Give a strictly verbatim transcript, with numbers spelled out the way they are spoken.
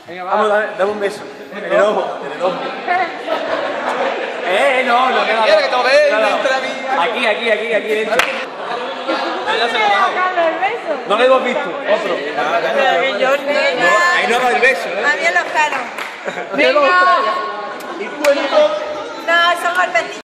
Venga, vamos, dame, dame un beso. En el ojo, en el ojo. Eh, no, no, ¿Qué quieres que te veas dentro de mí? Aquí, aquí, aquí, aquí dentro. el beso. No lo hemos visto, otro. Pero que yo, nena. Ahí no va el beso, ¿eh? A mí en los caros. Venga. No, son golpecitos.